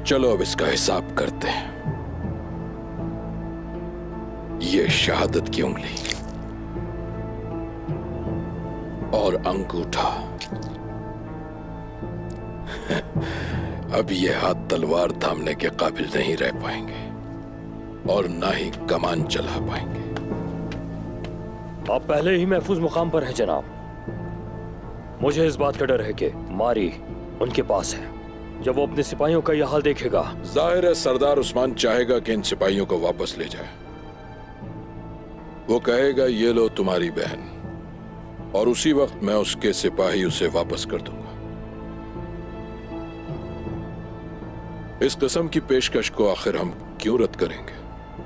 चलो अब इसका हिसाब करते हैं। ये शहादत की उंगली और अंगूठा। अब ये हाथ तलवार थामने के काबिल नहीं रह पाएंगे और ना ही कमान चला पाएंगे। आप पहले ही महफूज मुकाम पर हैं जनाब। मुझे इस बात का डर है कि मारी उनके पास है। जब वो अपने सिपाहियों का यह हाल देखेगा, जाहिर है सरदार उस्मान चाहेगा कि इन सिपाहियों को वापस ले जाए। वो कहेगा ये लो तुम्हारी बहन, और उसी वक्त मैं उसके सिपाही उसे वापस कर दूंगा। इस किस्म की पेशकश को आखिर हम क्यों रद्द करेंगे?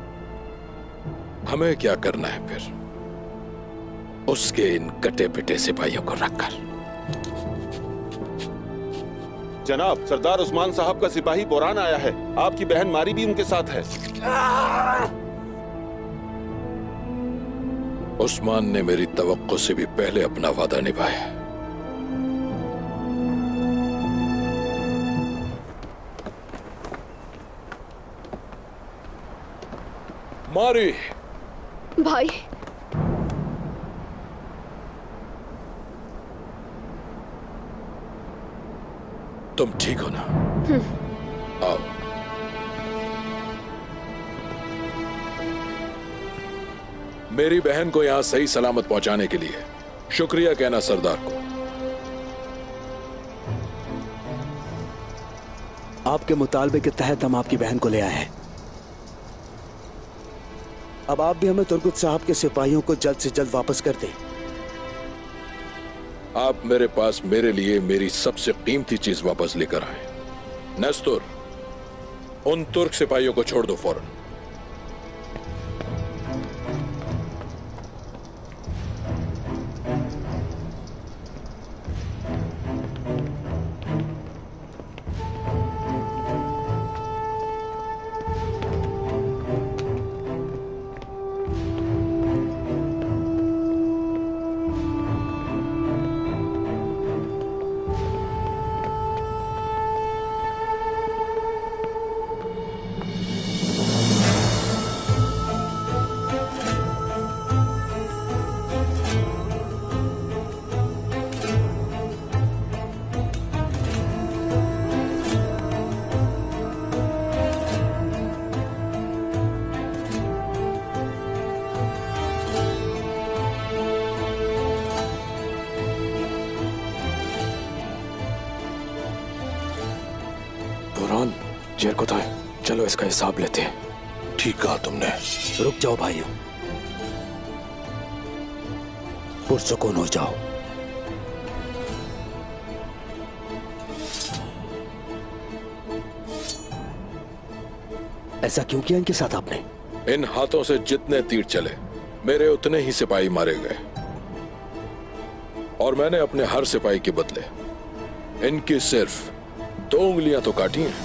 हमें क्या करना है फिर उसके इन कटे पिटे सिपाहियों को रखकर? जनाब, सरदार उस्मान साहब का सिपाही बोरान आया है। आपकी बहन मारी भी उनके साथ है। उस्मान ने मेरी तवक्को से भी पहले अपना वादा निभाया। मारी भाई, तुम ठीक हो ना? आओ। मेरी बहन को यहां सही सलामत पहुंचाने के लिए शुक्रिया कहना सरदार को। आपके मुतालबे के तहत हम आपकी बहन को ले आए हैं। अब आप भी हमें तुर्गुत साहब के सिपाहियों को जल्द से जल्द वापस कर दें। आप मेरे पास मेरे लिए मेरी सबसे कीमती चीज वापस लेकर आए। नेस्तुर, उन तुर्क सिपाहियों को छोड़ दो फौरन। जेर को चलो इसका हिसाब लेते हैं। ठीक कहा तुमने। रुक जाओ भाइयों, पुरसुकून हो जाओ। ऐसा क्यों किया इनके साथ आपने? इन हाथों से जितने तीर चले मेरे उतने ही सिपाही मारे गए, और मैंने अपने हर सिपाही के बदले इनकी सिर्फ 2 उंगलियां तो काटी हैं।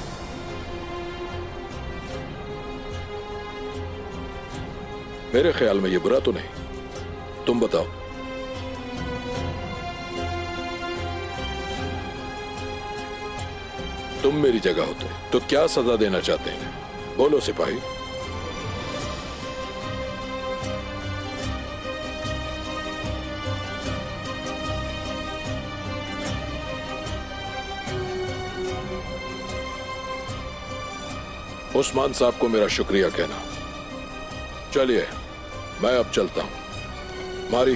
मेरे ख्याल में ये बुरा तो नहीं। तुम बताओ। तुम मेरी जगह होते तो क्या सजा देना चाहते हैं? बोलो सिपाही। उस्मान साहब को मेरा शुक्रिया कहना। चलिए मैं अब चलता हूं। मारी।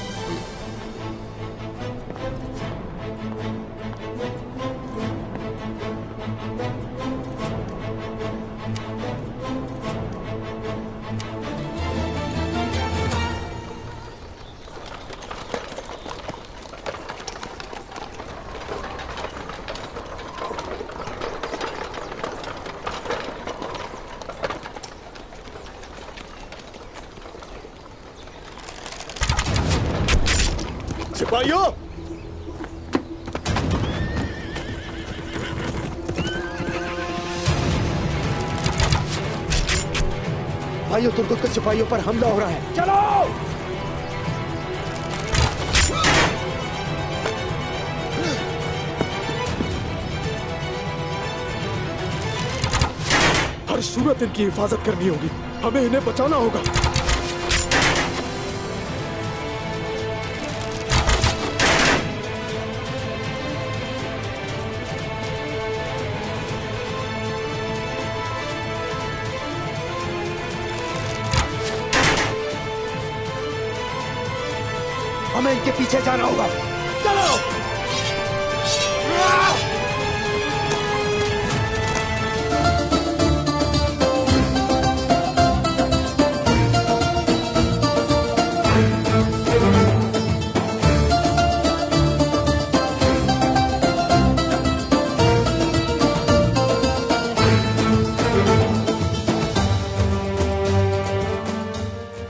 सिपाहियों, भाइयों, तुर्गुत के सिपाहियों पर हमला हो रहा है। चलो! हर सूरत इनकी हिफाजत करनी होगी। हमें इन्हें बचाना होगा। हमें इनके पीछे जाना होगा। चलो।